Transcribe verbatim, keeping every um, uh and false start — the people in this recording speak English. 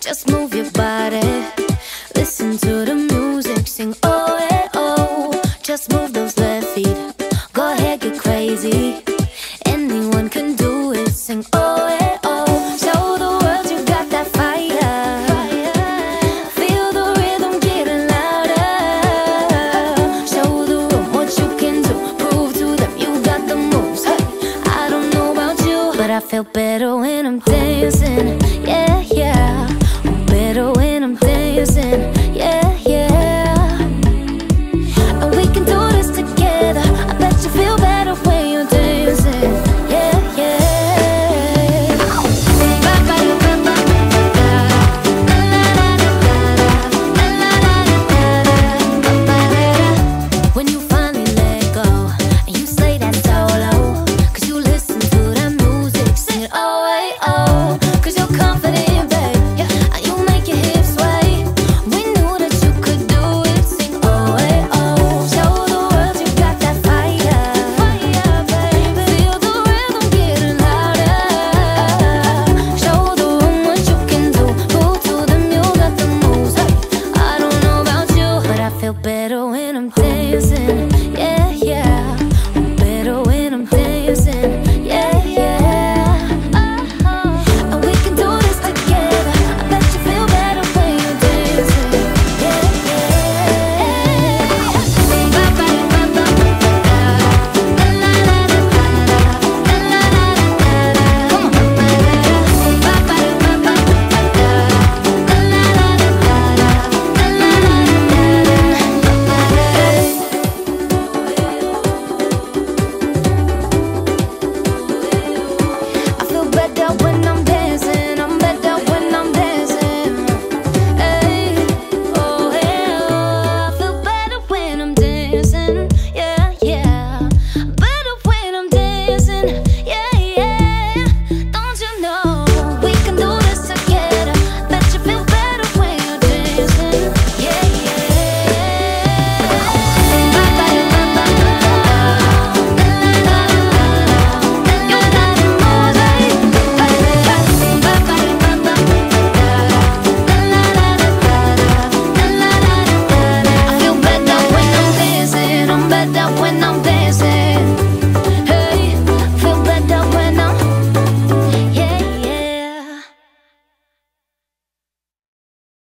Just move your body, listen to the music, sing oh eh oh. Just move those left feet, go ahead, get crazy. Anyone can do it, sing oh eh oh. Show the world you got that fire, feel the rhythm getting louder. Show the room what you can do, prove to them you got the moves. Hey, I don't know about you, but I feel better when I'm dancing. Yeah, yeah, I'm better when I'm dancing. Yeah, yeah, and we can do this together. I bet you feel better when you're dancing. Yeah, yeah. When you finally let go and you slay that solo, cause you listen to that music, sing it oh eh oh. Cause you're confident, babe, yeah, and you make your hips sway. We knew that you could do it, sing oh eh oh. Show the world you got that fire, fire, baby. Feel the rhythm getting louder. Show the room what you can do, prove to them you got the moves. Hey, I don't know about you, but I feel better when I'm dancing. Yeah.